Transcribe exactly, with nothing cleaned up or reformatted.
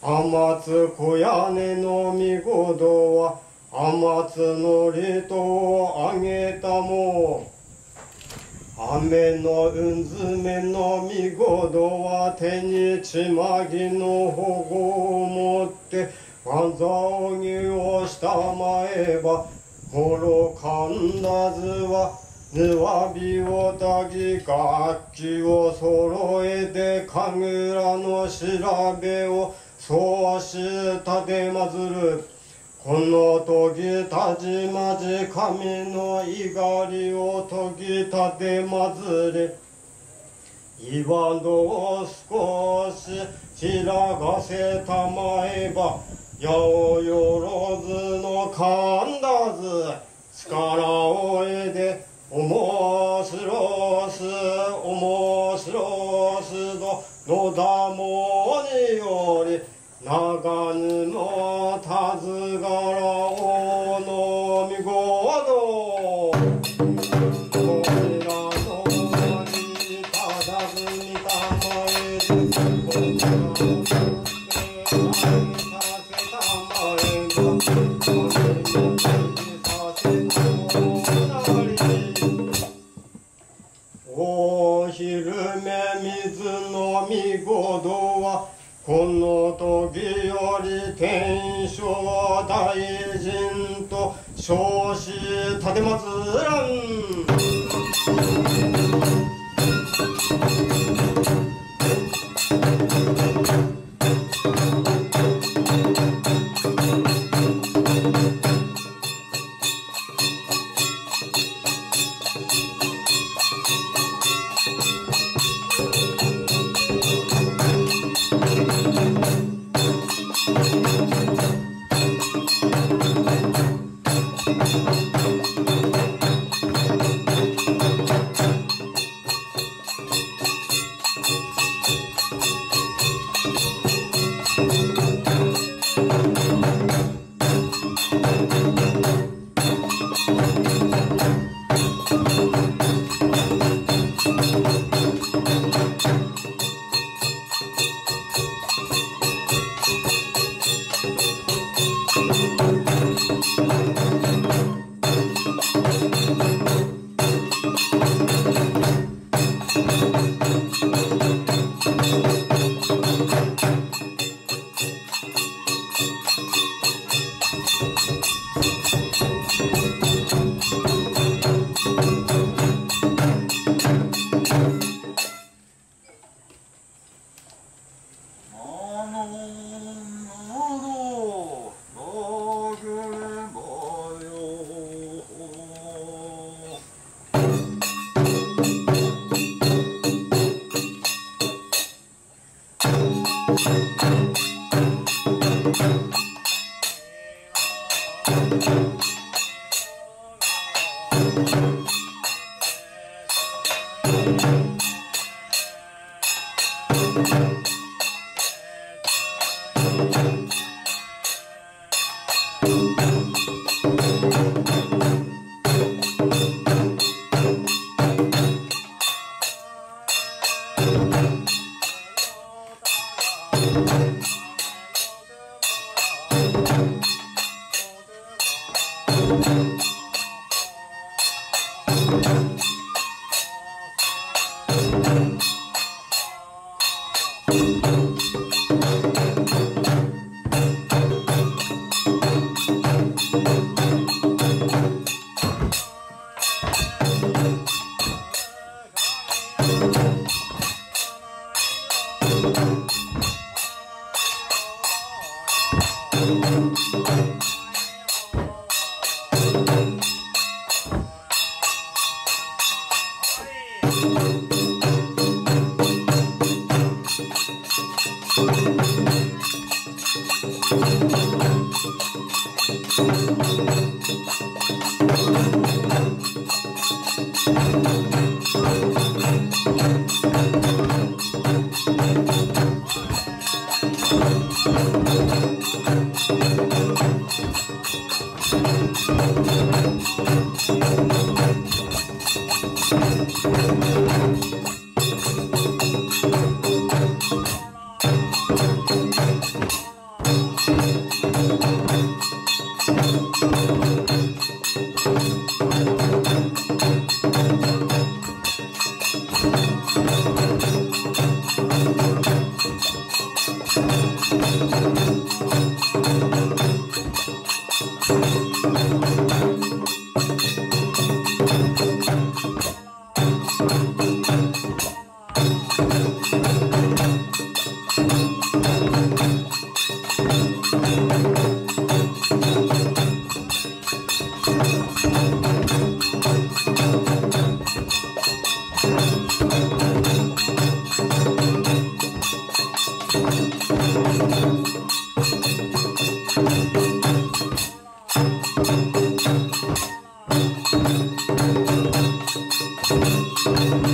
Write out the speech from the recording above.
天津小屋根の御事は天津の利とあげたも雨のうんずめの御事は手にちまぎの保護を持って技をぎをしたまえばもろかんだずはぬわびをたぎ楽器を揃えて神楽の調べをそうしたてまつるこの時たちまち神のいがりをとぎたてまつれ岩戸を少し開かせたまえば八百万の神田ず力を得ておもしろすおもしろすとのだもにより長布たずからおのみごとこれらの間にただずみたまえるこれらの手にさせたまえば風の手にさせたもなりお昼目水のみごとはこの時より天正大臣と称したてまつらん Thank you.